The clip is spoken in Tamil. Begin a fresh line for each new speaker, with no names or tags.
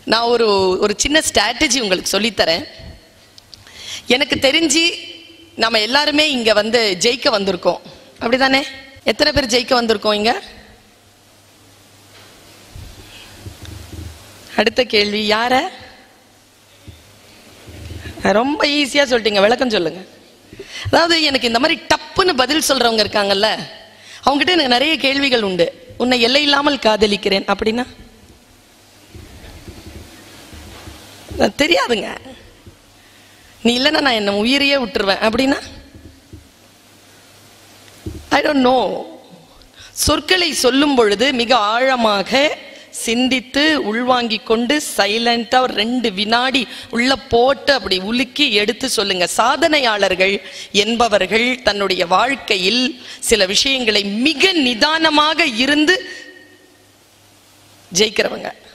நான் ஒரு சின்ன ஸ்ட்ராட்டஜி உங்களுக்கு சொல்லித்தரேன். எனக்கு தெரிஞ்சு நம்ம எல்லாருமே இங்க ஜெயிக்க வந்திருக்கோம், அப்படிதானே? எத்தனை பேர் ஜெயிக்க வந்திருக்கோம் இங்க? அடுத்த கேள்வி, யார? ரொம்ப ஈஸியா சொல்லிட்டீங்க, விளக்கம் சொல்லுங்க. அதாவது எனக்கு இந்த மாதிரி டப்புன்னு பதில் சொல்றவங்க இருக்காங்கல்ல, அவங்ககிட்ட எனக்கு நிறைய கேள்விகள் உண்டு. உன்னை எல்லை இல்லாமல் காதலிக்கிறேன் அப்படின்னா தெரியாதுங்க. நீ இல்லைன்னா நான் என்ன உயிரையே விட்டுருவேன் அப்படின்னா ஐ டோன்ட் நோ. சொற்களை சொல்லும் பொழுது மிக ஆழமாக சிந்தித்து உள்வாங்கிக் கொண்டு சைலண்டா 2 வினாடி உள்ள போட்டு அப்படி உலுக்கி எடுத்து சொல்லுங்க. சாதனையாளர்கள் என்பவர்கள் தன்னுடைய வாழ்க்கையில் சில விஷயங்களை மிக நிதானமாக இருந்து ஜெயிக்கிறவங்க.